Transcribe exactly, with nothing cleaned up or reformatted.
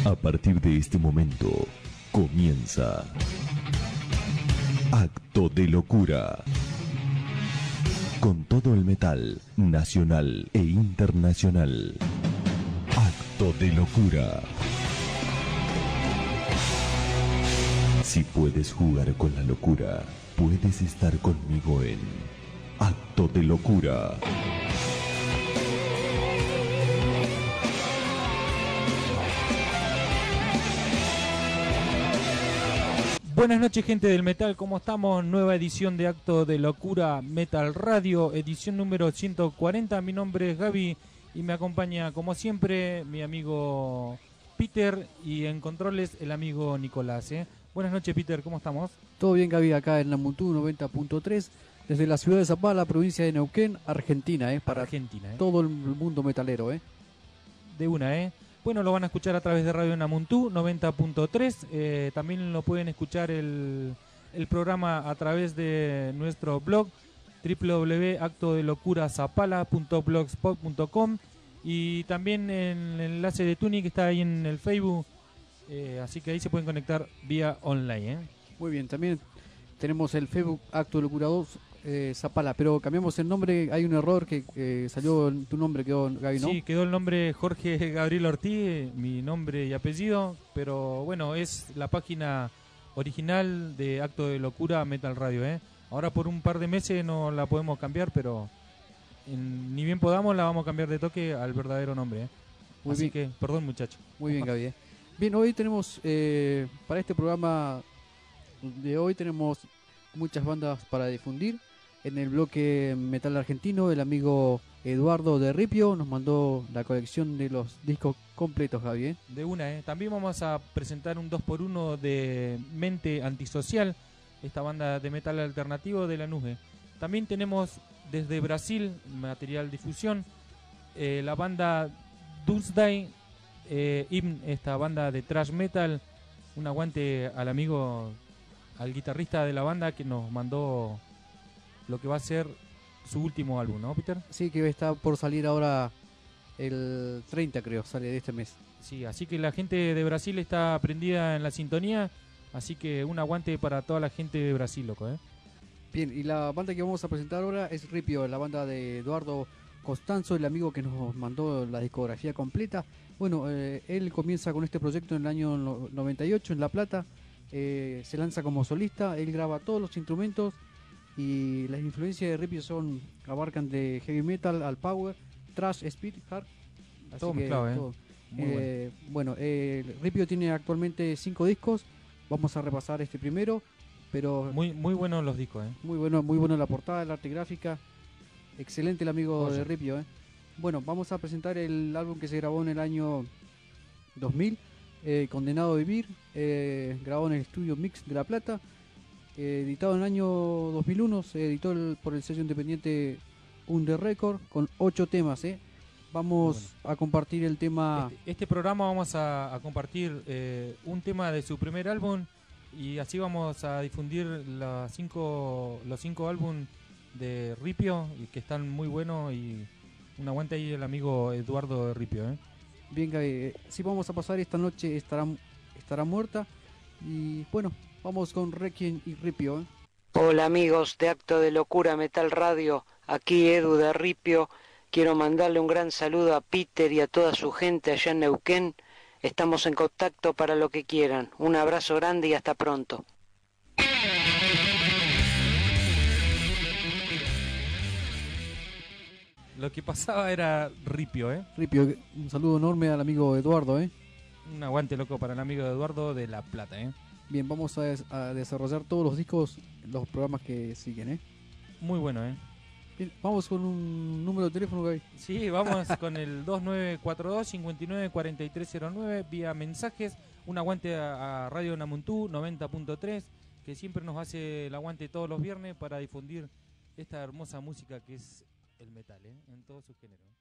A partir de este momento, comienza Acto de Locura. Con todo el metal, nacional e internacional. Acto de Locura. Si puedes jugar con la locura, puedes estar conmigo en Acto de Locura. Buenas noches, gente del metal, ¿cómo estamos? Nueva edición de Acto de Locura Metal Radio, edición número ciento cuarenta. Mi nombre es Gaby y me acompaña, como siempre, mi amigo Peter y en controles el amigo Nicolás. ¿eh? Buenas noches, Peter, ¿cómo estamos? Todo bien, Gaby, acá en Namuntú noventa punto tres, desde la ciudad de Zapala, provincia de Neuquén, Argentina, ¿eh? Para Argentina, ¿eh? todo el mundo metalero, ¿eh? De una, ¿eh? Bueno, lo van a escuchar a través de Radio Namuntú noventa punto tres. Eh, también lo pueden escuchar el, el programa a través de nuestro blog doble u doble u doble u punto acto de locura zapala punto blogspot punto com y también en el enlace de Tuning que está ahí en el Facebook. Eh, así que ahí se pueden conectar vía online. ¿eh? Muy bien, también tenemos el Facebook Acto de Locura dos eh, Zapala, pero cambiamos el nombre. Hay un error que eh, salió en tu nombre, quedó, Gaby, ¿no? Sí, quedó el nombre Jorge Gabriel Ortiz, mi nombre y apellido, pero bueno, es la página original de Acto de Locura Metal Radio. ¿eh? Ahora por un par de meses no la podemos cambiar, pero en, ni bien podamos la vamos a cambiar de toque al verdadero nombre. ¿eh? Muy Así bien. que, perdón, muchacho. Muy bien, Gaby. ¿eh? Bien, hoy tenemos, eh, para este programa de hoy tenemos muchas bandas para difundir. En el bloque metal argentino, el amigo Eduardo de Ripio nos mandó la colección de los discos completos, Gaby. ¿eh? De una, ¿eh? También vamos a presentar un dos por uno de Mente Antisocial, esta banda de metal alternativo de Lanús. ¿eh? También tenemos desde Brasil, material difusión, eh, la banda Doomsday, eh, Hymn, esta banda de thrash metal. Un aguante al amigo, al guitarrista de la banda que nos mandó lo que va a ser su último álbum, ¿no, Peter? Sí, que está por salir ahora el treinta, creo, sale de este mes. Sí, así que la gente de Brasil está prendida en la sintonía, así que un aguante para toda la gente de Brasil, loco, ¿eh? Bien, y la banda que vamos a presentar ahora es Ripio, la banda de Eduardo Costanzo, el amigo que nos mandó la discografía completa. Bueno, eh, él comienza con este proyecto en el año no- noventa y ocho en La Plata, eh, se lanza como solista, él graba todos los instrumentos. Y las influencias de Ripio son, abarcan de heavy metal al power, thrash, speed, hard. Así Todo que mezclado, ¿eh? todo. Muy Eh, bueno, eh, Ripio tiene actualmente cinco discos. Vamos a repasar este primero, pero Muy muy buenos los discos, ¿eh? muy bueno, muy bueno la portada, el arte gráfica. Excelente el amigo Oye. de Ripio. ¿eh? Bueno, vamos a presentar el álbum que se grabó en el año dos mil, eh, Condenado a Vivir, eh, grabado en el estudio Mix de La Plata. Eh, editado en el año dos mil uno, se editó el- por el sello independiente Under Record con ocho temas. ¿eh? Vamos a compartir el tema. Este, este programa vamos a, a compartir eh, un tema de su primer álbum y así vamos a difundir las cinco, los cinco álbumes de Ripio y que están muy buenos y un aguante ahí el amigo Eduardo de Ripio. ¿eh? Bien, Gaby, eh, sí, vamos a pasar esta noche, estará, estará muerta. Y bueno, vamos con Requiem y Ripio. ¿eh? Hola amigos de Acto de Locura Metal Radio, aquí Edu de Ripio. Quiero mandarle un gran saludo a Peter y a toda su gente allá en Neuquén. Estamos en contacto para lo que quieran. Un abrazo grande y hasta pronto. Lo que pasaba era Ripio, ¿eh? Ripio, un saludo enorme al amigo Eduardo. ¿eh? Un aguante loco para el amigo Eduardo de La Plata, ¿eh? Bien, vamos a, des- a desarrollar todos los discos, los programas que siguen. ¿eh? Muy bueno, ¿eh? Bien, vamos con un número de teléfono, Gaby. Sí, vamos con el dos nueve cuatro dos, cinco nueve, cuatro tres cero nueve vía mensajes. Un aguante a, a Radio Namuntú noventa punto tres, que siempre nos hace el aguante todos los viernes para difundir esta hermosa música que es el metal, ¿eh? En todos sus géneros.